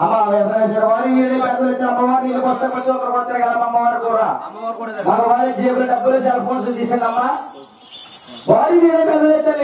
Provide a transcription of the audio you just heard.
అమ్మ వారి వీళ్ళే పెద్దలు ఇచ్చిన అమ్మవారి నీళ్ళు వస్తే ప్రతి ఒక్కరు వచ్చారు కదా అమ్మవారు కూడా మగవారి జేబులో డబ్బులు సెల్ ఫోన్స్ తీసండి అమ్మా వారి వీళ్ళే పెద్దలు